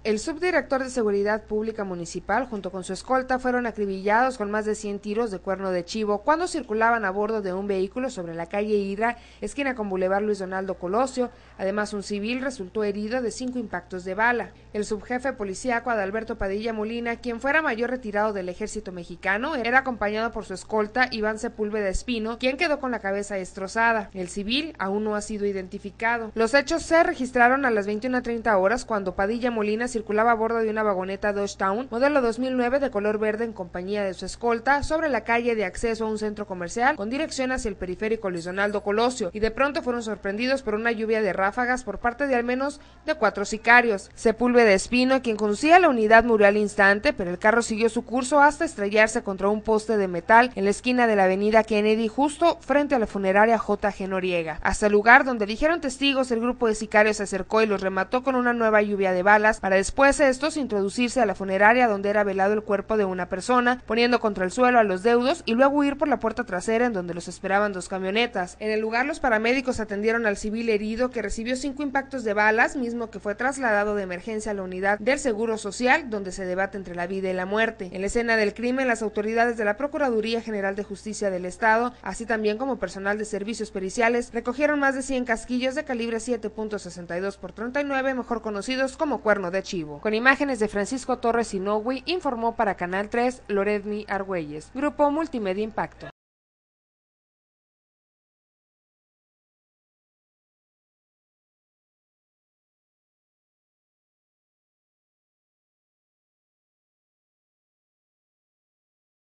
El subdirector de Seguridad Pública Municipal junto con su escolta fueron acribillados con más de 100 tiros de cuerno de chivo cuando circulaban a bordo de un vehículo sobre la calle Hidra, esquina con Boulevard Luis Donaldo Colosio. Además, un civil resultó herido de 5 impactos de bala. El subjefe policíaco Adalberto Padilla Molina, quien fuera mayor retirado del ejército mexicano, era acompañado por su escolta Iván Sepúlveda Espino, quien quedó con la cabeza destrozada. El civil aún no ha sido identificado. Los hechos se registraron a las 21:30 horas cuando Padilla Molina circulaba a bordo de una vagoneta Dodge Town modelo 2009 de color verde en compañía de su escolta sobre la calle de acceso a un centro comercial con dirección hacia el periférico Luis Donaldo Colosio, y de pronto fueron sorprendidos por una lluvia de ráfagas por parte de al menos de 4 sicarios. Sepúlveda Espino, quien conducía la unidad, murió al instante, pero el carro siguió su curso hasta estrellarse contra un poste de metal en la esquina de la avenida Kennedy, justo frente a la funeraria J.G. Noriega. Hasta el lugar, donde dijeron testigos, el grupo de sicarios se acercó y los remató con una nueva lluvia de balas, para después estos introducirse a la funeraria donde era velado el cuerpo de una persona, poniendo contra el suelo a los deudos y luego huir por la puerta trasera en donde los esperaban 2 camionetas. En el lugar, los paramédicos atendieron al civil herido, que recibió 5 impactos de balas, mismo que fue trasladado de emergencia a la unidad del Seguro Social, donde se debate entre la vida y la muerte. En la escena del crimen, las autoridades de la Procuraduría General de Justicia del Estado, así también como personal de servicios periciales, recogieron más de 100 casquillos de calibre 7.62 x 39, mejor conocidos como cuerno de chivo. Con imágenes de Francisco Torres Inogui, informó para Canal 3 Loredmi Argüelles. Grupo Multimedia Impacto.